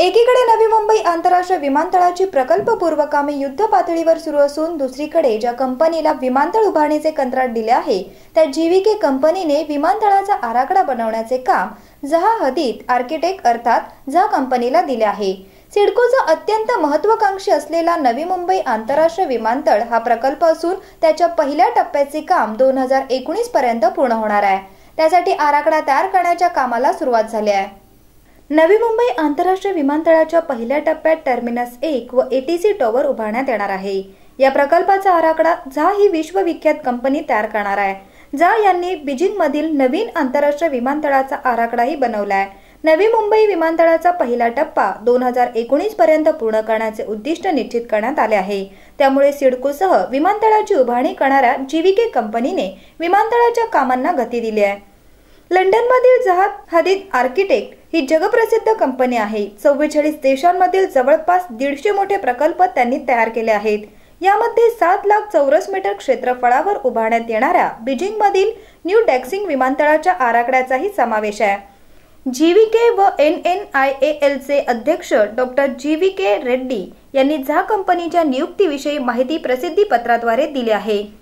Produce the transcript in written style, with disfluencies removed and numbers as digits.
एकीकडे नवी मुंबई आंतरराष्ट्रीय विमानतळाची प्रकल्पपूर्व कामे युद्ध पातळीवर सुरू असून दुसरीकडे ज्या कंपनीला विमानतळ उभारण्याचे कंत्राट दिले आहे त्या जीव्हीके कंपनीने विमानतळाचा आराखडा बनवण्याचे काम झहा हदीद आर्किटेक्ट अर्थात झहा कंपनीला दिले आहे। सिडकोचा अत्यंत महत्त्वाकांक्षी असलेला नवी मुंबई आंतरराष्ट्रीय विमानतळ हा प्रकल्प असून त्याच्या पहिल्या टप्प्याचे काम 2019 पर्यंत पूर्ण होणार आहे। त्यासाठी आराखडा तयार करण्याच्या कामाला सुरुवात झाली आहे। नवी मुंबई आंतरराष्ट्रीय विमानतळाच्या पहिल्या टप्प्यात टर्मिनस 1 व एटीसी टॉवर उभारण्यात येणार आहे। या प्रकल्पाचा आराखडा झहा ही विश्वविख्यात कंपनी तयार करणार आहे। झहा यांनी बीजिंगमधील नवीन आंतरराष्ट्रीय विमानतळाचा आराखडाही बनवला आहे। नवी मुंबई विमानतळाचा पहिला टप्पा 2019 पर्यंत पूर्ण करण्याचे उद्दिष्ट निश्चित करण्यात आले आहे। त्यामुळे सिडकोसह विमानतळाची उभारणी करणाऱ्या जीव्हीके कंपनीने विमानतळाच्या कामांना गती दिली आहे। लंडनमधील झहा हदीद आर्किटेक्ट ही जगप्रसिद्ध कंपनी आहे। 44 देशांमधील जवळपास 150 मोठे प्रकल्प त्यांनी तयार केले आहेत। यामध्ये 7 लाख चौरस मीटर क्षेत्रफळावर उभारण्यात येणाऱ्या बीजिंगमधील न्यू डॅक्सिंग विमानतळाच्या आराखड्याचाही समावेश आहे। जीव्हीके व NNIAL चे अध्यक्ष डॉक्टर GVK रेड्डी यांनी झहा कंपनीच्या नियुक्तीविषयी माहिती प्रसिद्धी पत्राद्वारे दिली आहे।